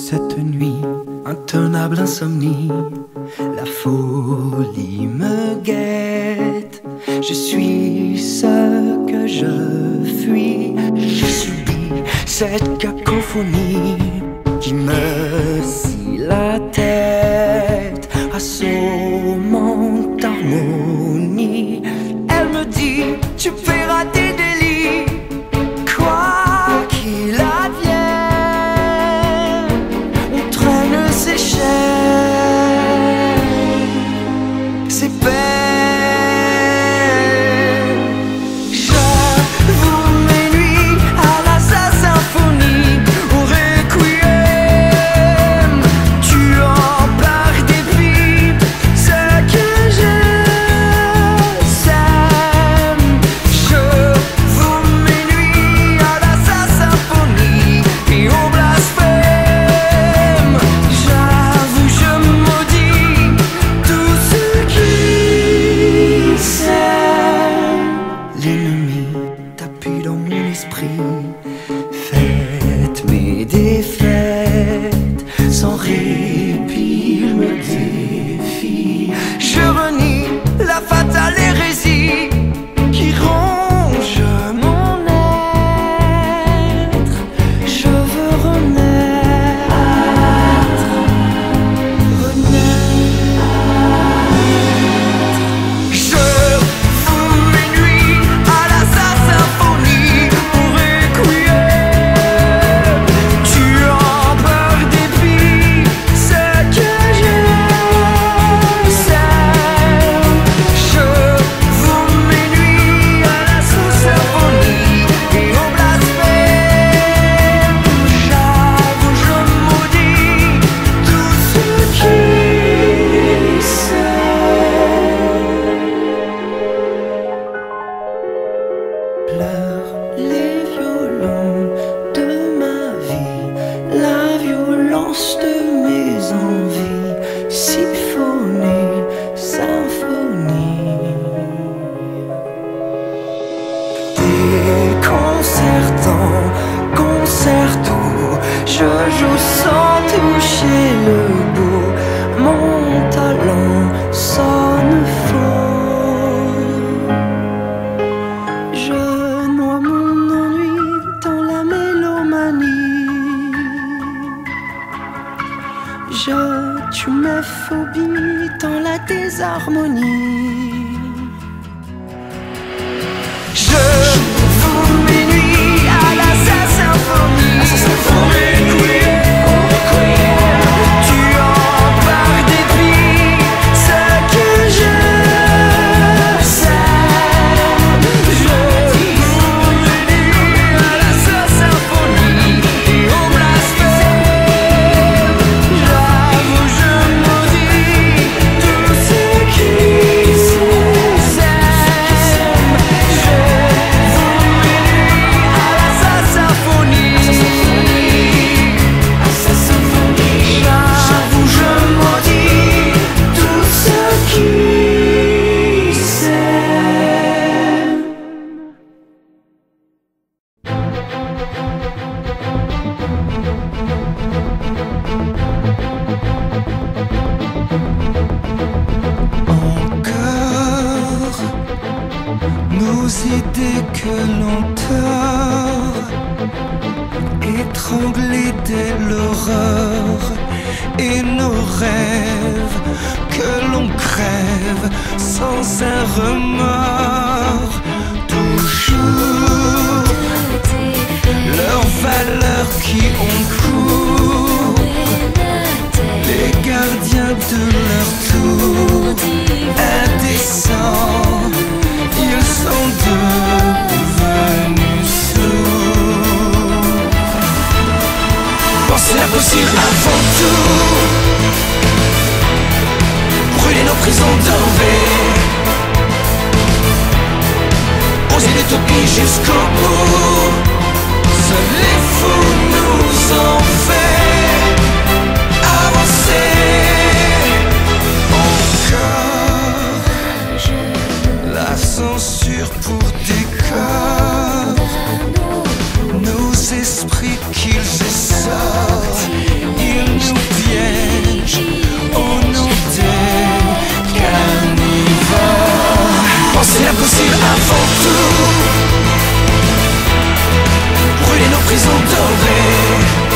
Cette nuit, intenable insomnie, la folie me guette. Je suis ce que je fuis. Je subis cette cacophonie qui me scie la tête, assommante harmonie. Elle me dit, tu paieras tes délits, quoi qu'il advienne. On traîne ses chaînes, ses peines. J'avoue mes nuits à la symphonie, au requiem, tuant par dépit ce que je sème. Je voue mes nuits à la symphonie et au blasphème. J'avoue, je maudis tout ce qui s'aime. L'ennemi t'appuie dans mon esprit, faites mes défaites, sans répit il me défie. Je renie la fatale hérésie qui ronge mon être. Je veux renaître, Je voue mes nuits à la symphonie, au requiem, tuant par dépit ce que je sème. Je voue mes nuits à la symphonie et au blasphème. J'avoue, je maudis tout ce qui pleurent les violons de ma vie, la violence de mes envies, symphonie, symphonie. Déconcertant, concerto, je joue sans toucher le bout. Mon talent sonne faux. Je noie mon ennui dans la mélomanie. Je tue mes phobies dans la désharmonie. Je voue mes nuits à la symphonie, au requiem, tuant par dépit ce que je sème. Je voue mes nuits à la symphonie et au blasphème. J'avoue, je maudis tout ce qui s'aime. Je voue mes nuits à la symphonie. J'avoue, je maudis tout ce qui s'aime. Encore nos idées que l'on tord, étranglés dès l'aurore, et nos rêves que l'on crève sans un remords. Toujours leurs valeurs qui ont cours, les gardiens de leur tour, indécents, ils sont devenus sourds. Penser l'impossible avant tout, brûler nos prisons dorées, oser l'utopie jusqu'au bout. Seuls les fous nous ont fait avancer. Encore la censure pour décor, nos esprits qu'ils essorent, ils impossible avant tout. Brûler nos prisons dorées.